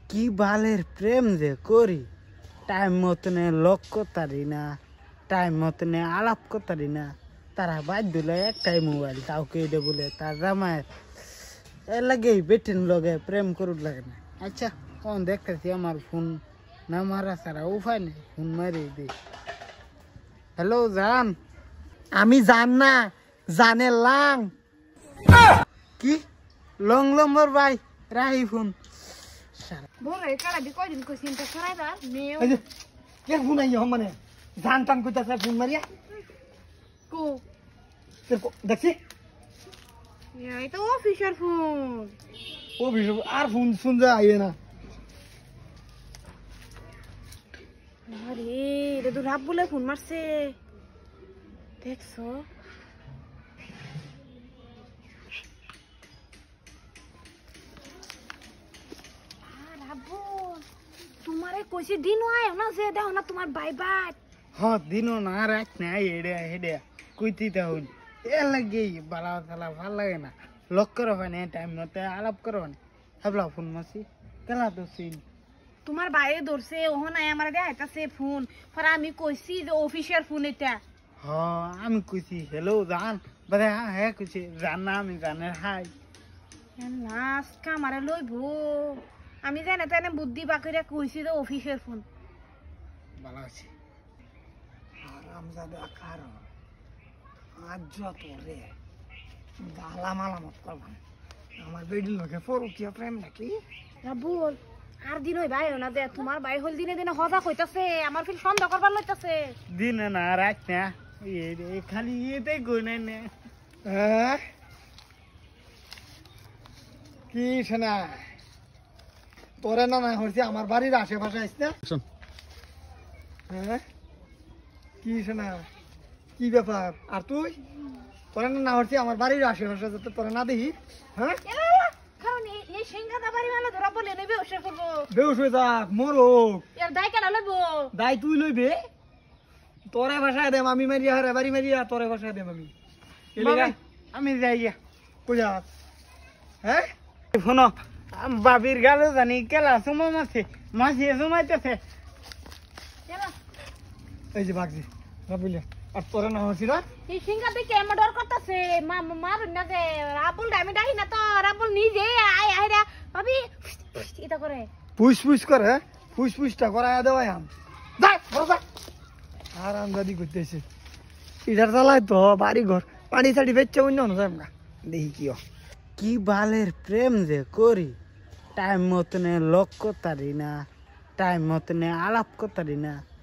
কি বালের প্রেম যে করি, টাইম মতনে লক করতারি না, টাইম মতনে আলাপ করতারি না। তারা বাদ দিল একটাই মোবাইল, কাউকে এটা বলে তার জামায় এর লাগেই বেটিন লগে প্রেম করুক লাগে না। আচ্ছা তখন দেখতেছি আমার ফোন না মারা ছাড়া উপায় নেই, ফোন মারি দিই। হ্যালো জান। আমি জান না, জানে লাং। কি লং লম্বর ভাই রাহি ফোন। বলে কারা দি কয়দিন কই চিন্তা করাই দার মেও এই যে কে ফোন আইয়া মানে জান টান কইতাছে ফোন মারিয়া কো দেখছি এই তো অফিসার ফোন ও বিশু আর ফোন ফোন যা আইয়ে না। আরে এটা তো রাব বলে ফোন মারছে দেখছো। তোমারে কইছি দিন আয় না যে দাও না তোমার বাই বাই। হ্যাঁ দিনও না রাখ না হেডে হেডে কইতি তাহন এ লাগে বালা থালা ভাল লাগে না। লক করো হয় না টাইম মতে আলাপ করো না হাবলা ফোন মাসি কেলা তো সিন তোমার বাইরে ধরছে ওহন আয় আমার দেখাইতাছে ফোন পর আমি কইছি যে অফিসের ফোন এটা। হ্যাঁ আমি কইছি হ্যালো জান বাদে হ্যাঁ কইছি জান না আমি জানের হাই লাস্ট কামারে লইবো আমি জানে তানে বুদ্ধি বাকইরা কইছি যে অফিসের ফোন। ভালো আছি। আরামজাদা কারণ আজ যত রে গালা মালামত করবান আমার বেডির লোকে পরকিয়া প্রেম নাকি রাবুল আর দিন হই ভাই না দে তোমার ভাই হল দিনে দিনে হজা কইতাছে আমার ফিল সন্দেহ করবার লইতাছে। দিন না রাখ না এই খালি এতে কই নাই না হ্যাঁ কি শোনা তোরে না না হচ্ছে আমার বাড়ির আশেপাশে আইস না। হ্যাঁ কি শোনা কি ব্যাপার আর তুই তোরে না হচ্ছে আমার বাড়ির আশেপাশে যাতে তোরে না দেখি। হ্যাঁ কারণ এই সিংহাদা বাড়ি মানে ধরা বলে নেবে ওসে করব বেউস হয়ে যাক মরো এর দাই কেন লইবো দাই তুই লইবে তোরে ভাষায় দেম আমি মারিয়া হারে বাড়ি মারিয়া তোরে ভাষায় দেম আমি আমি যাইয়া কই যাস। হ্যাঁ শোনো বাবির গালে জানি কেলা সময় মাছে মাছি জমাইতেছে। এই যে বাগজি রাবুলিয়া আর তোরে না হচ্ছি না এই সিংহাদা কে আমার ডর করতেছে মার না যে রাবুল আমি ডাকি না তো রাবুল নিজে আয় আয় রে ভাবি এটা করে পুষ পুষ করে পুষ পুষটা করায় দেওয়াই আম যাই বড় যা আর আমদাদি করতেছে ইটার চালাই তো বাড়ি ঘর পানি ছাড়ি বেচছে অন্য না যাই না দেখি কি কি বালের প্রেম যে করি, টাইম মতনে লক করতারি না, টাইম মতনে আলাপ করতারি না।